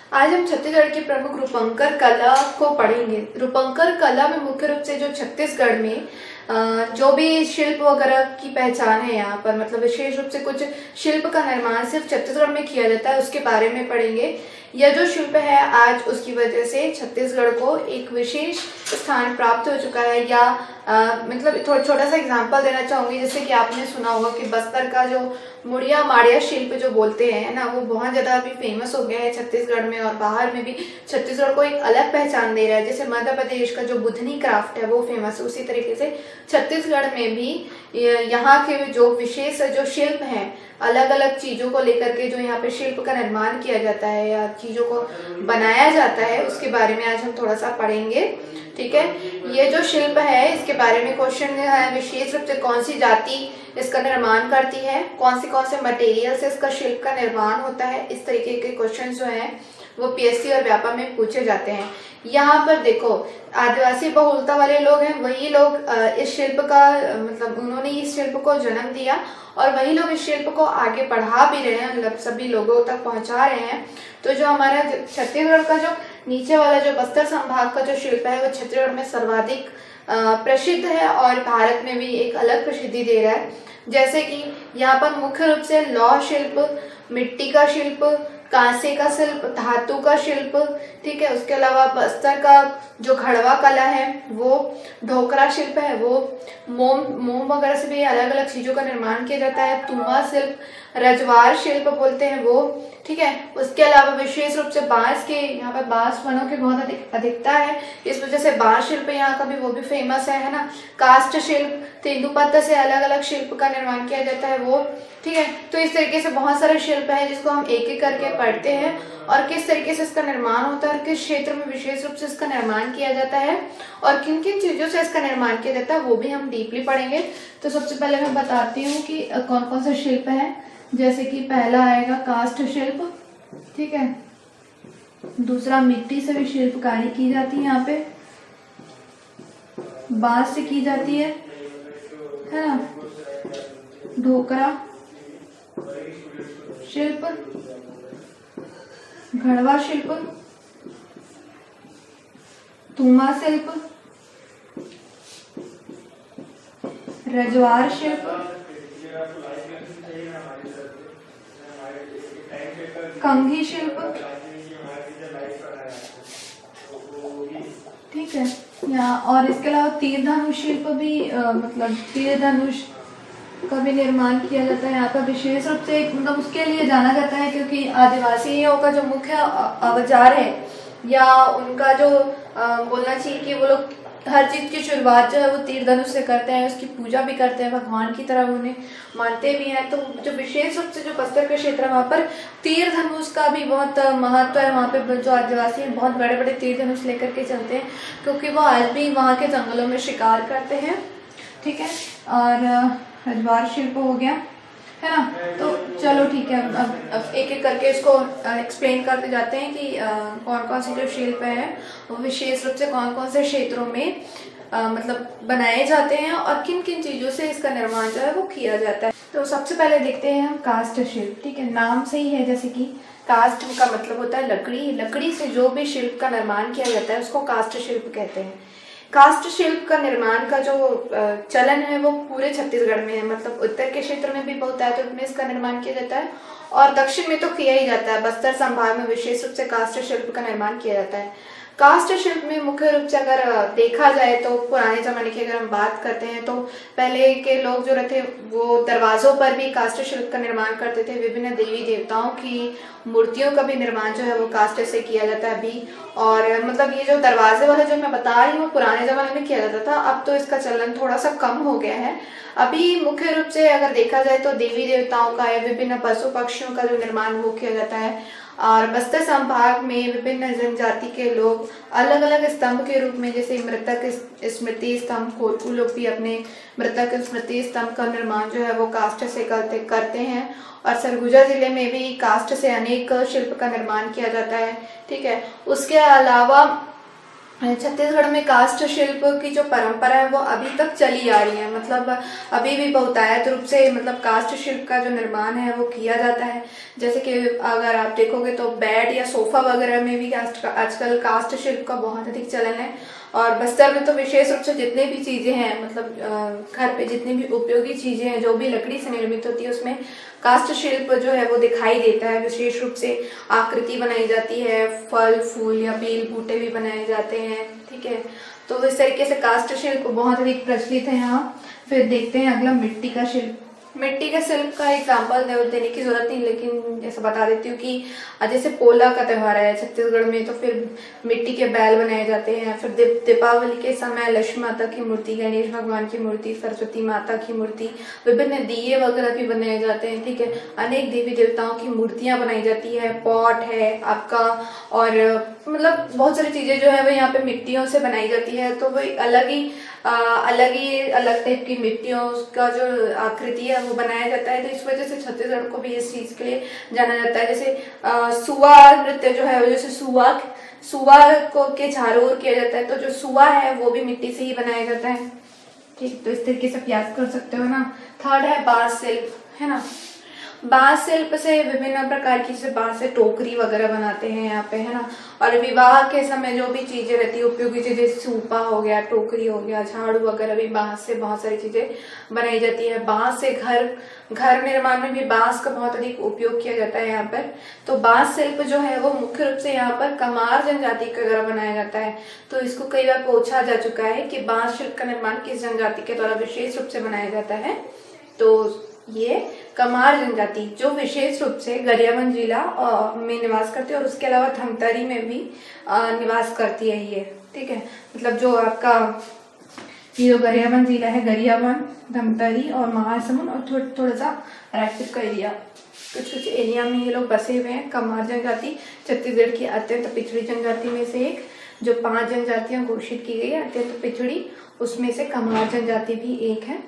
आज हम छत्तीसगढ़ की प्रमुख रूपंकर कला को पढ़ेंगे। रूपंकर कला में मुख्य रूप से जो छत्तीसगढ़ में जो भी शिल्प वगैरह की पहचान है यहाँ पर, मतलब विशेष रूप से कुछ शिल्प का निर्माण सिर्फ छत्तीसगढ़ में किया जाता है, उसके बारे में पढ़ेंगे। यह जो शिल्प है आज उसकी वजह से छत्तीसगढ़ को एक विशेष स्थान प्राप्त हो चुका है। या मतलब छोटा सा एग्जांपल देना चाहूंगी, जैसे कि आपने सुना होगा कि बस्तर का जो मुड़िया माड़िया शिल्प जो बोलते हैं ना, वो बहुत ज्यादा अभी फेमस हो गया है छत्तीसगढ़ में और बाहर में भी। छत्तीसगढ़ को एक अलग पहचान दे रहा है। जैसे मध्य प्रदेश का जो बुधनी क्राफ्ट है वो फेमस है, उसी तरीके से छत्तीसगढ़ में भी यहाँ के जो विशेष जो शिल्प हैं, अलग अलग चीजों को लेकर के जो यहाँ पे शिल्प का निर्माण किया जाता है या चीजों को बनाया जाता है, उसके बारे में आज हम थोड़ा सा पढ़ेंगे। ठीक है, ये जो शिल्प है इसके बारे में क्वेश्चन है, विशेष रूप से कौन सी जाति इसका निर्माण करती है, कौन से मटेरियल से इसका शिल्प का निर्माण होता है, इस तरीके के क्वेश्चन जो हैं वो पीएससी और व्यापा में पूछे जाते हैं। यहाँ पर देखो, आदिवासी बहुलता वाले लोग हैं, वही लोग इस शिल्प का मतलब उन्होंने इस शिल्प को जन्म दिया और वही लोग इस शिल्प को आगे बढ़ा भी रहे हैं, मतलब सभी लोगों तक पहुंचा रहे हैं। तो जो हमारा छत्तीसगढ़ का जो नीचे वाला जो बस्तर संभाग का जो शिल्प है वो छत्तीसगढ़ में सर्वाधिक प्रसिद्ध है और भारत में भी एक अलग प्रसिद्धि दे रहा है। जैसे कि यहाँ पर मुख्य रूप से लौह शिल्प, मिट्टी का शिल्प, कांसे का शिल्प, धातु का शिल्प, ठीक है। उसके अलावा बस्तर का जो घड़वा कला है वो, ढोकरा शिल्प है वो, मोम वगैरह से भी अलग अलग चीजों का निर्माण किया जाता है। तुमा शिल्प, रजवार शिल्प बोलते हैं वो, ठीक है। उसके अलावा विशेष रूप से बांस के, यहाँ पर बांस वनों की बहुत अधिकता है, इस वजह से बांस शिल्प यहाँ का भी वो भी फेमस है ना। काष्ठ शिल्प, तेंदुपत्ता से अलग अलग शिल्प का निर्माण किया जाता है वो, ठीक है। तो इस तरीके से बहुत सारे शिल्प है जिसको हम एक एक करके पढ़ते हैं और किस तरीके से इसका निर्माण होता है और किस क्षेत्र में विशेष रूप से इसका निर्माण किया जाता है और किन किन चीजों से इसका निर्माण किया जाता है वो भी हम डीपली पढ़ेंगे। तो सबसे पहले मैं बताती हूँ कि कौन कौन से शिल्प है। जैसे कि पहला आएगा काष्ठ शिल्प, ठीक है। दूसरा, मिट्टी से भी शिल्पकारी की जाती है, यहाँ पे बांस से की जाती है ना। ढोकरा शिल्प, घड़वा शिल्प, तुमा शिल्प, रजवार शिल्प, कंघी शिल्प, ठीक है। यहाँ और इसके अलावा तीर धनुष शिल्प भी मतलब तीर धनुष का भी निर्माण किया जाता है यहाँ पर विशेष रूप से, मतलब उसके लिए जाना जाता है क्योंकि आदिवासियों का जो मुख्य औजार है या उनका जो बोलना चाहिए कि वो लोग हर चीज की शुरुआत जो है वो तीर धनुष से करते हैं, उसकी पूजा भी करते हैं, भगवान की तरह उन्हें मानते भी हैं। तो जो विशेष रूप से जो बस्तर के क्षेत्र है वहाँ पर तीर धनुष का भी बहुत महत्व है। वहाँ पे जो आदिवासी हैं बहुत बड़े बड़े तीर धनुष लेकर के चलते हैं क्योंकि वो आज भी वहाँ के जंगलों में शिकार करते हैं, ठीक है। और रजवार शिल्प हो गया, है ना। तो चलो ठीक है, अब एक एक करके इसको एक्सप्लेन करते जाते हैं कि कौन कौन से जो शिल्प है वो विशेष रूप से कौन कौन से क्षेत्रों में मतलब बनाए जाते हैं और किन किन चीजों से इसका निर्माण जो है वो किया जाता है। तो सबसे पहले देखते हैं हम काष्ठ शिल्प, ठीक है। नाम से ही है, जैसे कि काष्ठ का मतलब होता है लकड़ी, लकड़ी से जो भी शिल्प का निर्माण किया जाता है उसको काष्ठ शिल्प कहते हैं। काष्ठ शिल्प का निर्माण का जो चलन है वो पूरे छत्तीसगढ़ में है, मतलब उत्तर के क्षेत्र में भी बहुत है तो उसमें इसका निर्माण किया जाता है और दक्षिण में तो किया ही जाता है। बस्तर संभाग में विशेष रूप से काष्ठ शिल्प का निर्माण किया जाता है। काष्ठ शिल्प में मुख्य रूप से अगर देखा जाए तो पुराने जमाने की अगर हम बात करते हैं तो पहले के लोग जो रहते वो दरवाजों पर भी काष्ठ शिल्प का निर्माण करते थे। विभिन्न देवी देवताओं की मूर्तियों का भी निर्माण जो है वो काष्ठ से किया जाता है अभी। और मतलब ये जो दरवाजे वाला जो मैं बता रही हूँ पुराने जमाने में किया जाता था, अब तो इसका चलन थोड़ा सा कम हो गया है। अभी मुख्य रूप से अगर देखा जाए तो देवी देवताओं का या विभिन्न पशु पक्षियों का जो निर्माण वो किया जाता है। और बस्तर संभाग में विभिन्न जनजाति के लोग अलग अलग स्तंभ के रूप में, जैसे मृतक स्मृति स्तंभ, कोटकू लोग भी अपने मृतक स्मृति स्तंभ का निर्माण जो है वो काष्ठ से करते हैं। और सरगुजा जिले में भी काष्ठ से अनेक शिल्प का निर्माण किया जाता है, ठीक है। उसके अलावा छत्तीसगढ़ में कास्ट शिल्प की जो परंपरा है वो अभी तक चली आ रही है। मतलब अभी भी बहुतायत रूप से मतलब कास्ट शिल्प का जो निर्माण है वो किया जाता है। जैसे कि अगर आप देखोगे तो बेड या सोफा वगैरह में भी आजकल कास्ट शिल्प का बहुत अधिक चलन है। और बस्तर में तो विशेष रूप से जितने भी चीजें हैं, मतलब घर पे जितनी भी उपयोगी चीजें हैं जो भी लकड़ी से निर्मित होती है उसमें कास्ट शिल्प जो है वो दिखाई देता है। विशेष रूप से आकृति बनाई जाती है, फल फूल या बेल बूटे भी बनाए जाते हैं। ठीक है, तो इस तरीके से कास्ट शिल्प बहुत अधिक प्रचलित है यहाँ। फिर देखते हैं अगला मिट्टी का शिल्प। मिट्टी के शिल्प का एग्जाम्पल देने की जरूरत नहीं, लेकिन जैसे बता देती हूँ कि जैसे पोला का त्योहार है छत्तीसगढ़ में, तो फिर मिट्टी के बैल बनाए जाते हैं। फिर दीपावली के समय लक्ष्मी माता की मूर्ति, गणेश भगवान की मूर्ति, सरस्वती माता की मूर्ति, विभिन्न दिए वगैरह भी बनाए जाते हैं। ठीक है, अनेक देवी देवताओं की मूर्तियां बनाई जाती है, पॉट है आपका, और मतलब बहुत सारी चीजें जो है वो यहाँ पे मिट्टियों से बनाई जाती है। तो वही अलग टाइप की मिट्टियों का जो आकृति है वो बनाया जाता है। तो इस वजह से छत्तीसगढ़ को भी इस चीज के लिए जाना जाता है। जैसे सुआ नृत्य जो है, जैसे सुआ को के चारों ओर किया जाता है, तो जो सुआ है वो भी मिट्टी से ही बनाया जाता है। ठीक, तो इस तरीके से प्रयास कर सकते हो ना। थर्ड है बांस शिल्प, है ना। बांस शिल्प से विभिन्न प्रकार की, जैसे बांस से टोकरी वगैरह बनाते हैं यहाँ पे, है ना। और विवाह के समय जो भी चीजें रहती है उपयोगी चीजें, सूपा हो गया, टोकरी हो गया, झाड़ू वगैरह भी बांस से बहुत सारी चीजें बनाई जाती है। बांस से घर निर्माण में भी बांस का बहुत अधिक उपयोग किया जाता है यहाँ पर। तो बांस शिल्प जो है वो मुख्य रूप से यहाँ पर कमार जनजाति के द्वारा बनाया जाता है। तो इसको कई बार पूछा जा चुका है कि बांस शिल्प का निर्माण किस जनजाति के द्वारा विशेष रूप से बनाया जाता है। तो ये कमार जनजाति जो विशेष रूप से गरियाबंद जिला में निवास करती है, और उसके अलावा धमतरी में भी निवास करती है ये। ठीक है, मतलब जो आपका ये जो गरियाबंद जिला है, गरियाबंद, धमतरी और महासमुंद और थोड़ा सा रायपुर का एरिया, कुछ एरिया में ये लोग बसे हुए हैं। कमार जनजाति छत्तीसगढ़ की अत्यंत पिछड़ी जनजाति में से एक, जो 5 जनजातियां घोषित की गई है अत्यंत पिछड़ी, उसमें से कमार जनजाति भी एक है।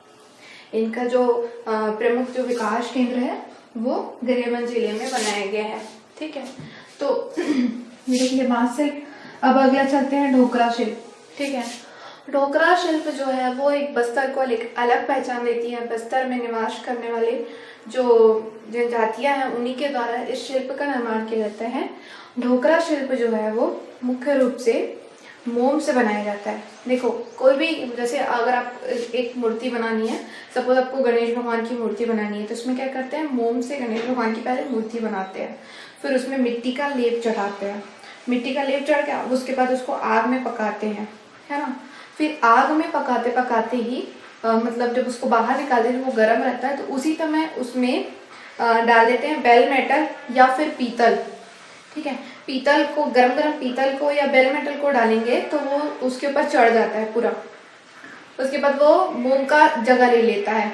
इनका जो प्रमुख जो विकास केंद्र है वो गरियाबंद जिले में बनाया गया है। ठीक है, तो ये देखिए बांस शिल्प। अब अगला चलते हैं ढोकरा शिल्प। ठीक है, ढोकरा शिल्प जो है वो एक बस्तर को एक अलग पहचान देती है। बस्तर में निवास करने वाले जो जनजातियां हैं उन्हीं के द्वारा इस शिल्प का निर्माण किया जाता है। ढोकरा शिल्प जो है वो मुख्य रूप से मोम से बनाया जाता है। देखो, कोई भी, जैसे अगर आप एक मूर्ति बनानी है, सपोज आपको गणेश भगवान की मूर्ति बनानी है, तो उसमें क्या करते हैं, मोम से गणेश भगवान की पहले मूर्ति बनाते हैं, फिर उसमें मिट्टी का लेप चढ़ाते हैं। मिट्टी का लेप चढ़ के उसके बाद उसको आग में पकाते हैं, है ना। फिर आग में पकाते पकाते ही मतलब जब उसको बाहर निकालते हैं, वो गर्म रहता है, तो उसी समय उसमें डाल देते हैं बेल मेटल या फिर पीतल। ठीक है, पीतल को, गरम पीतल को या बेल मेटल को डालेंगे तो वो उसके ऊपर चढ़ जाता है पूरा। उसके बाद वो मोम का जगह ले लेता है।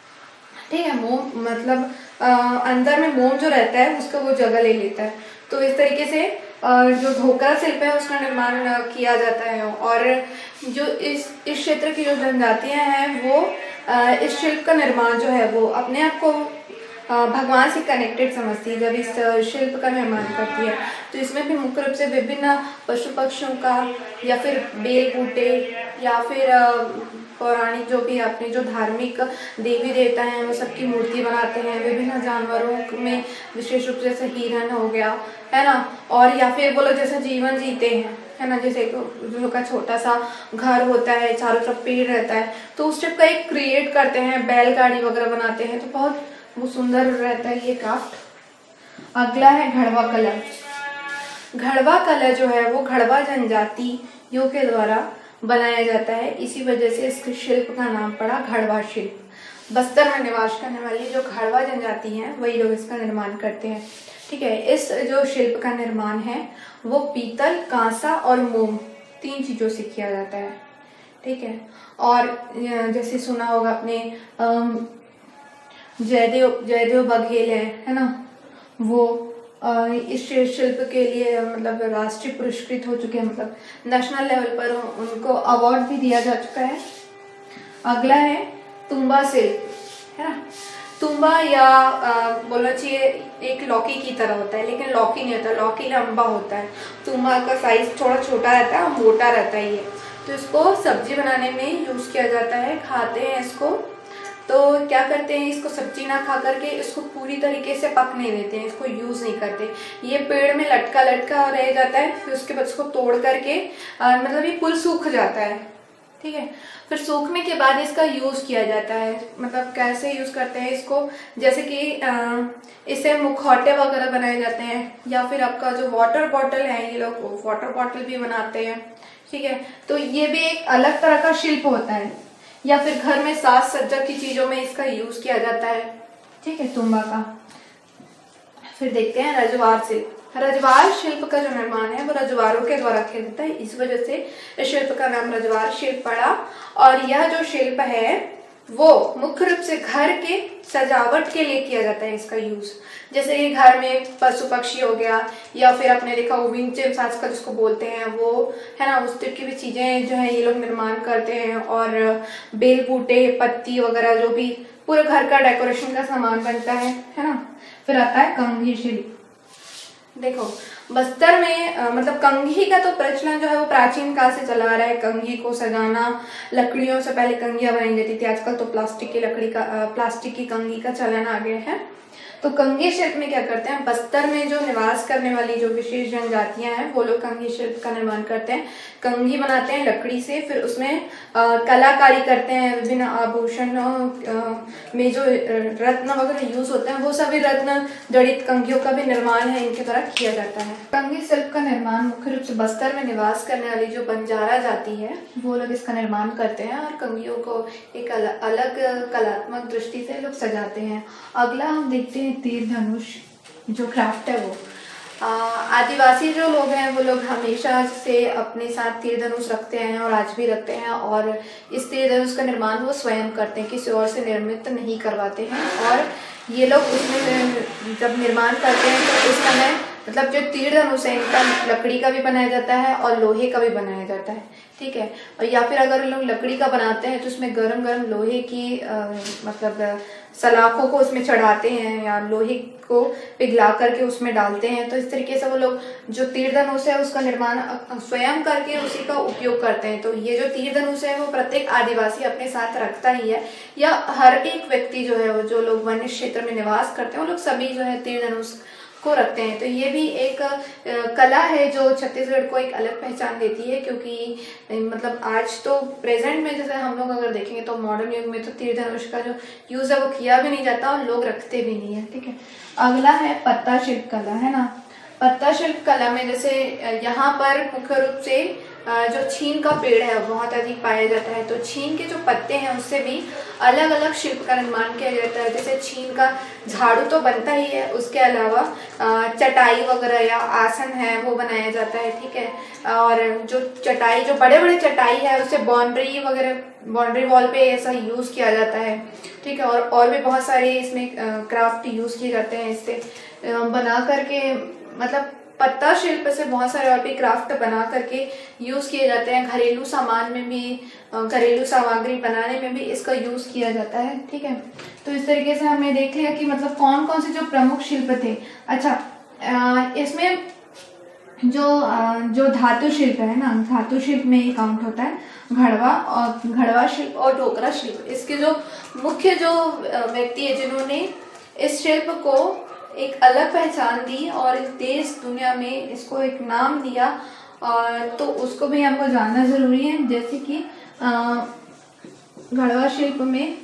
ठीक है, मोम मतलब अंदर में मोम जो रहता है उसका वो जगह ले लेता है। तो इस तरीके से जो ढोकरा शिल्प है उसका निर्माण किया जाता है। और जो इस क्षेत्र की जो जनजातियां हैं वो इस शिल्प का निर्माण जो है वो अपने आप को भगवान से कनेक्टेड समझती है जब इस शिल्प का निर्माण करती है। तो इसमें भी मुख्य रूप से विभिन्न पशु पक्षियों का या फिर बेल बूटे या फिर पौराणिक जो भी अपने जो धार्मिक देवी देवता हैं वो सबकी मूर्ति बनाते हैं। विभिन्न जानवरों में विशेष रूप से जैसे हिरन हो गया, है ना, और या फिर वो लोग जैसा जीवन जीते हैं, है ना, जैसे जो का छोटा सा घर होता है, चारों तरफ पेड़ रहता है, तो उस टाइप का एक क्रिएट करते हैं, बैलगाड़ी वगैरह बनाते हैं, तो बहुत वो सुंदर रहता है ये क्राफ्ट। अगला है घड़वा कला। घड़वा कला जो है वो घड़वा जनजातियों के द्वारा बनाया जाता है, इसी वजह से इस शिल्प का नाम पड़ा घड़वा शिल्प। बस्तर में निवास करने वाली जो घड़वा जनजाति हैं वही लोग इसका निर्माण करते हैं। ठीक है, इस जो शिल्प का निर्माण है वो पीतल, कांसा और मोम 3 चीजों से किया जाता है। ठीक है, और जैसे सुना होगा आपने जयदेव बघेल है ना, वो इस शिल्प के लिए मतलब राष्ट्रीय पुरस्कृत हो चुके हैं, मतलब नेशनल लेवल पर उनको अवार्ड भी दिया जा चुका है। अगला है तुम्बा शिल्प, है ना। तुम्बा या बोलना चाहिए एक लौकी की तरह होता है, लेकिन लौकी नहीं होता, लौकी लंबा होता है। तुम्बा का साइज थोड़ा छोटा रहता है और मोटा रहता है ये। तो इसको सब्जी बनाने में यूज किया जाता है, खाते हैं इसको। तो क्या करते हैं, इसको सब्जी ना खा करके इसको पूरी तरीके से पकने देते हैं, इसको यूज नहीं करते। ये पेड़ में लटका लटका रह जाता है, फिर उसके बाद इसको तोड़ करके मतलब ये फुल सूख जाता है, ठीक है। फिर सूखने के बाद इसका यूज किया जाता है। मतलब कैसे यूज करते हैं इसको, जैसे कि इससे मुखौटे वगैरह बनाए जाते हैं, या फिर आपका जो वाटर बॉटल है, ये लोग वाटर बॉटल भी बनाते हैं, ठीक है। तो ये भी एक अलग तरह का शिल्प होता है। या फिर घर में साज सज्जा की चीजों में इसका यूज किया जाता है, ठीक है, तुम्बा का। फिर देखते हैं रजवार शिल्प। रजवार शिल्प का जो निर्माण है वो रजवारों के द्वारा किया जाता है, इस वजह से इस शिल्प का नाम रजवार शिल्प पड़ा। और यह जो शिल्प है वो मुख्य रूप से घर के सजावट के लिए किया जाता है इसका यूज। जैसे ये घर में पशु पक्षी हो गया, या फिर आपने देखा वो विंड चिम्स आजकल जिसको बोलते हैं वो, है ना, उस तरह की भी चीजें जो है ये लोग निर्माण करते हैं। और बेल बूटे, पत्ती वगैरह जो भी पूरे घर का डेकोरेशन का सामान बनता है ना। फिर आता है कंघी शिल्प। देखो बस्तर में मतलब कंघी का तो प्रचलन जो है वो प्राचीन काल से चला आ रहा है। कंघी को सजाना, लकड़ियों से पहले कंघियां बनाई जाती थी, आजकल तो प्लास्टिक की कंघी का चलन आ गया है। तो कंघी शिल्प में क्या करते हैं, बस्तर में जो निवास करने वाली जो विशेष जनजातियां हैं वो लोग कंघी शिल्प का निर्माण करते हैं। कंघी बनाते हैं लकड़ी से, फिर उसमें कलाकारी करते हैं। विभिन्न आभूषण में जो रत्न वगैरह यूज होते हैं वो सभी रत्न जड़ित कंघियों का भी निर्माण है इनके द्वारा किया जाता है। कंघी शिल्प का निर्माण मुख्य रूप से बस्तर में निवास करने वाली जो बंजारा जाति है वो लोग इसका निर्माण करते हैं, और कंघियों को एक अलग कलात्मक दृष्टि से लोग सजाते हैं। अगला हम देखते हैं तीर धनुष जो क्राफ्ट है वो। आदिवासी जो लोग हैं वो लोग हमेशा से अपने साथ तीर धनुष रखते हैं और आज भी रखते हैं, और इस तीर धनुष का निर्माण वो स्वयं करते हैं, किसी और से निर्मित नहीं करवाते हैं। और ये लोग उसमें जब निर्माण करते हैं तो उस समय मतलब जो तीर धनुष है इनका लकड़ी का भी बनाया जाता है और लोहे का भी बनाया जाता है, ठीक है। और या फिर अगर लोग लकड़ी का बनाते हैं तो उसमें गरम गरम लोहे की मतलब सलाखों को उसमें चढ़ाते हैं या लोहे को पिघला करके उसमें डालते हैं। तो इस तरीके से वो लोग जो तीर धनुष है उसका निर्माण स्वयं करके उसी का उपयोग करते हैं। तो ये जो तीर धनुष है वो प्रत्येक आदिवासी अपने साथ रखता ही है, या हर एक व्यक्ति जो है वो जो लोग वन्य क्षेत्र में निवास करते हैं वो लोग सभी जो है तीर धनुष को रखते हैं। तो ये भी एक कला है जो छत्तीसगढ़ को एक अलग पहचान देती है, क्योंकि मतलब आज तो प्रेजेंट में जैसे हम लोग अगर देखेंगे तो मॉडर्न युग में तो तीर धनुष का जो यूज है वो किया भी नहीं जाता और लोग रखते भी नहीं है, ठीक है। अगला है पत्ता शिल्प कला, है ना। पत्ता शिल्प कला में जैसे यहाँ पर मुख्य रूप से जो छीन का पेड़ है बहुत अधिक पाया जाता है। तो छीन के जो पत्ते हैं उससे भी अलग अलग शिल्प का निर्माण किया जाता है। जैसे छीन का झाड़ू तो बनता ही है, उसके अलावा चटाई वगैरह या आसन है वो बनाया जाता है, ठीक है। और जो चटाई, जो बड़े बड़े चटाई है उससे बाउंड्री वगैरह, बाउंड्री वॉल पे ऐसा यूज किया जाता है, ठीक है। और भी बहुत सारे इसमें क्राफ्ट यूज किए जाते हैं इससे बना करके, मतलब पत्ता शिल्प से बहुत सारे और भी क्राफ्ट बना करके यूज किए जाते हैं। घरेलू सामान में भी, घरेलू सामग्री बनाने में भी इसका यूज किया जाता है, ठीक है। तो इस तरीके से हमने देख लिया कि मतलब कौन कौन से जो प्रमुख शिल्प थे। अच्छा, इसमें जो धातु शिल्प है ना, धातु शिल्प में ही काउंट होता है घड़वा शिल्प और ढोकरा शिल्प। इसके जो मुख्य जो व्यक्ति है जिन्होंने इस शिल्प को एक अलग पहचान दी और इस देश दुनिया में इसको एक नाम दिया, तो उसको भी हमको जानना जरूरी है। जैसे कि घड़वा शिल्प में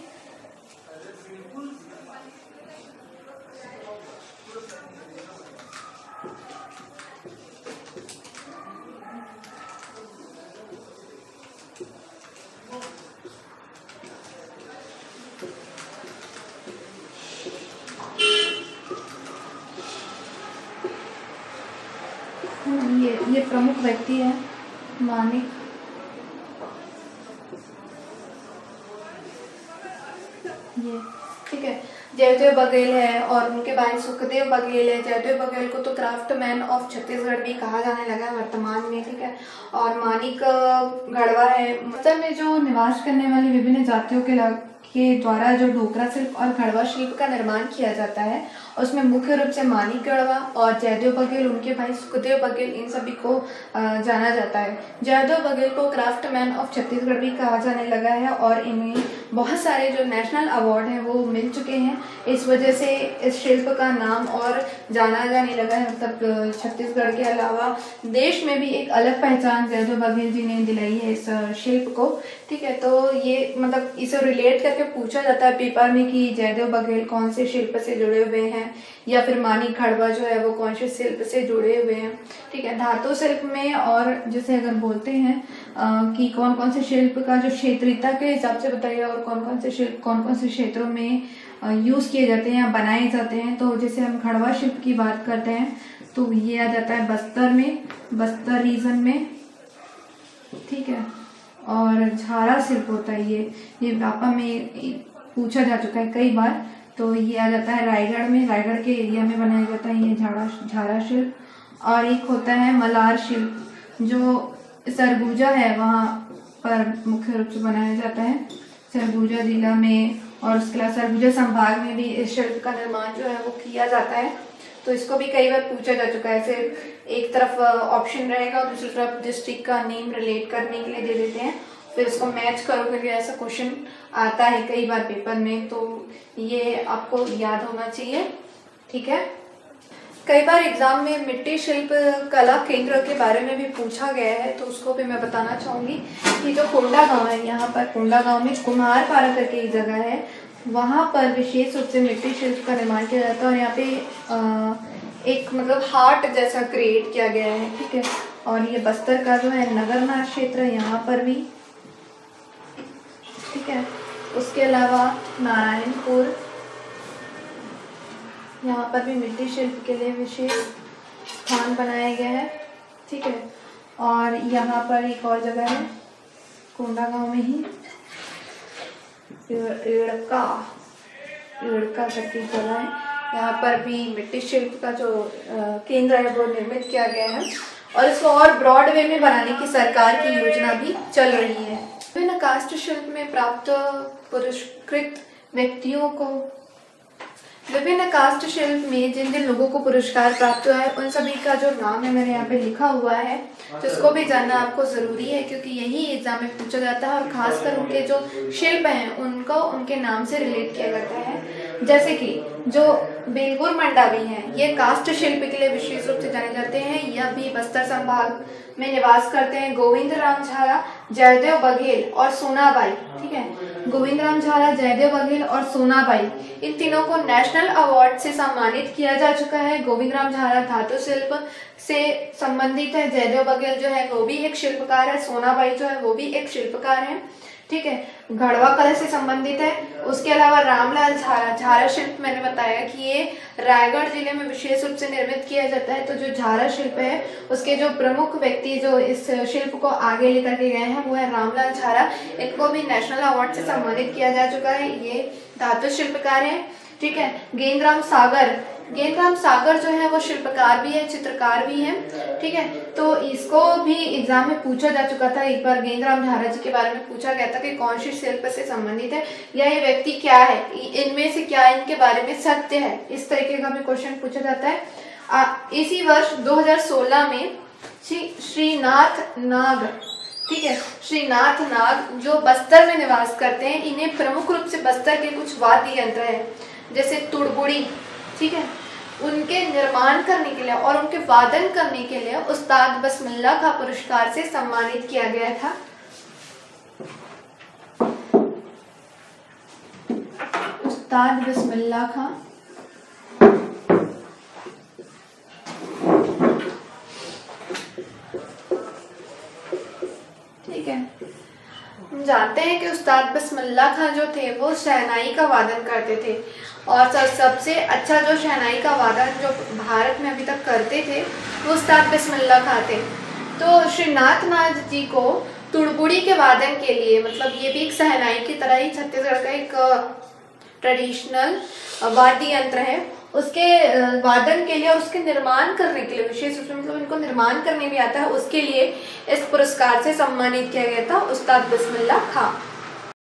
ये प्रमुख व्यक्ति है मानिक, ये ठीक है। जयदेव बघेल है और उनके भाई सुखदेव बघेल है। जयदेव बघेल को तो क्राफ्ट मैन ऑफ छत्तीसगढ़ भी कहा जाने लगा है वर्तमान में, ठीक है। और मानिक गढ़वा है। बस्तर में जो निवास करने वाली विभिन्न जातियों के द्वारा जो ढोकरा शिल्प और घड़वा शिल्प का निर्माण किया जाता है, उसमें मुख्य रूप से मानिक गढ़वा और जयदेव बघेल, उनके भाई सुखदेव बघेल, इन सभी को जाना जाता है। जयदेव बघेल को क्राफ्टमैन ऑफ छत्तीसगढ़ भी कहा जाने लगा है और इन्हें बहुत सारे जो नेशनल अवार्ड हैं वो मिल चुके हैं। इस वजह से इस शिल्प का नाम और जाना जाने लगा है। मतलब छत्तीसगढ़ के अलावा देश में भी एक अलग पहचान जयदेव बघेल जी ने दिलाई है इस शिल्प को। ठीक है, तो ये मतलब इसे रिलेट करके पूछा जाता है पेपर में कि जयदेव बघेल कौन से शिल्प से जुड़े हुए हैं, या फिर मानिक गढ़वा जो है वो कौन से शिल्प से जुड़े हुए हैं। ठीक है, धातु शिल्प में और जैसे अगर बोलते हैं कि कौन कौन से शिल्प का जो क्षेत्रीयता के हिसाब से बताइए और कौन कौन से शिल्प कौन कौन से क्षेत्रों में यूज किए जाते हैं या बनाए जाते हैं, तो जैसे हम घड़वा शिल्प की बात करते हैं तो ये आ जाता है बस्तर में, बस्तर रीजन में। ठीक है, और झारा शिल्प होता है ये व्यापा में पूछा जा चुका है कई बार, तो ये आ जाता है रायगढ़ में, रायगढ़ के एरिया में बनाया जाता है ये झारा शिल्प। और एक होता है मलार शिल्प जो सरगुजा है वहाँ पर मुख्य रूप से बनाया जाता है, सरगुजा जिला में, और उसके अलावा सरगुजा संभाग में भी इस शिल्प का निर्माण जो है वो किया जाता है। तो इसको भी कई बार पूछा जा चुका है। सिर्फ एक तरफ ऑप्शन रहेगा और दूसरी तरफ डिस्ट्रिक्ट का नेम रिलेट करने के लिए दे देते हैं, फिर इसको मैच करो करके ऐसा क्वेश्चन आता है कई बार पेपर में, तो ये आपको याद होना चाहिए। ठीक है, कई बार एग्जाम में मिट्टी शिल्प कला केंद्र के बारे में भी पूछा गया है, तो उसको भी मैं बताना चाहूंगी कि जो कोंडा गांव है, यहाँ पर कोंडा गांव में कुम्हारपारा करके एक जगह है, वहाँ पर विशेष रूप से मिट्टी शिल्प का निर्माण किया जाता है और यहाँ पे एक मतलब हार्ट जैसा क्रिएट किया गया है। ठीक है, और ये बस्तर का जो है नगरनाथ क्षेत्र है यहाँ पर भी। ठीक है, उसके अलावा नारायणपुर, यहाँ पर भी मिट्टी शिल्प के लिए विशेष स्थान बनाया गया है। ठीक है, और यहाँ पर एक और जगह है कोंडा गांव में ही, इड़का करके जगह है, यहाँ पर भी मिट्टी शिल्प का जो केंद्र है वो निर्मित किया गया है और इसको और ब्रॉड वे में बनाने की सरकार की योजना भी चल रही है। विभिन्न काष्ठ शिल्प में प्राप्त पुरस्कृत व्यक्तियों को, विभिन्न काष्ठ शिल्प में जिन जिन लोगों को पुरस्कार प्राप्त हुआ है उन सभी का जो नाम है मैंने यहाँ पे लिखा हुआ है, तो इसको भी जानना आपको जरूरी है क्योंकि यही एग्जाम में पूछा जाता है और खासकर उनके जो शिल्प हैं उनको उनके नाम से रिलेट किया जाता है। जैसे कि जो बेलगुर मंडावी हैं, ये काष्ठ शिल्प के लिए विशेष रूप से जाने जाते हैं। यह भी बस्तर संभाग में निवास करते हैं। गोविंद राम झारा, जयदेव बघेल और सोनाबाई। ठीक है, गोविंद राम झारा, जयदेव बघेल और सोनाबाई, इन तीनों को नेशनल अवार्ड से सम्मानित किया जा चुका है। गोविंद राम झारा धातु शिल्प से संबंधित है, जयदेव बघेल जो है वो भी एक शिल्पकार है, सोनाबाई जो है वो भी एक शिल्पकार है। ठीक है, घड़वा कला से संबंधित है। उसके अलावा रामलाल झारा, झारा शिल्प मैंने बताया कि ये रायगढ़ जिले में विशेष रूप से निर्मित किया जाता है। तो जो झारा शिल्प है उसके जो प्रमुख व्यक्ति जो इस शिल्प को आगे लेकर के गए हैं वो है रामलाल झारा। इनको भी नेशनल अवार्ड से सम्मानित किया जा चुका है। ये धातु शिल्पकार है। ठीक है, गेंदराम सागर, गेंदराम सागर जो है वो शिल्पकार भी है, चित्रकार भी है। ठीक है, तो इसको भी एग्जाम में पूछा जा चुका था एक बार, गेंदराम झारा जी के बारे में पूछा गया था कि कौन सी शिल्प से संबंधित है या ये व्यक्ति क्या है, इनमें से क्या इनके बारे में सत्य है, इस तरीके का भी क्वेश्चन पूछा जाता है। इसी वर्ष 2016 में श्रीनाथ नाग, ठीक है, श्रीनाथ नाग जो बस्तर में निवास करते हैं, इन्हें प्रमुख रूप से बस्तर के कुछ वाद्य यंत्र है जैसे तुड़बुड़ी, ठीक है, उनके निर्माण करने के लिए और उनके वादन करने के लिए उस्ताद बिस्मिल्लाह खां पुरस्कार से सम्मानित किया गया था। उस्ताद बिस्मिल्लाह खां। ठीक है, हम जानते हैं कि उस्ताद बिस्मिल्लाह खां जो थे वो शहनाई का वादन करते थे और सबसे अच्छा जो शहनाई का वादन जो भारत में अभी तक करते थे वो उस्ताद बिस्मिल्लाह खां थे। तो श्रीनाथ नाथ जी को तुड़बुड़ी के वादन के लिए, मतलब ये भी एक शहनाई की तरह ही छत्तीसगढ़ का एक ट्रेडिशनल वाद्य यंत्र है, उसके वादन के लिए और उसके निर्माण करने के लिए विशेष रूप से, मतलब इनको निर्माण करने भी आता है, उसके लिए इस पुरस्कार से सम्मानित किया गया था उस्ताद बिस्मिल्लाह खां।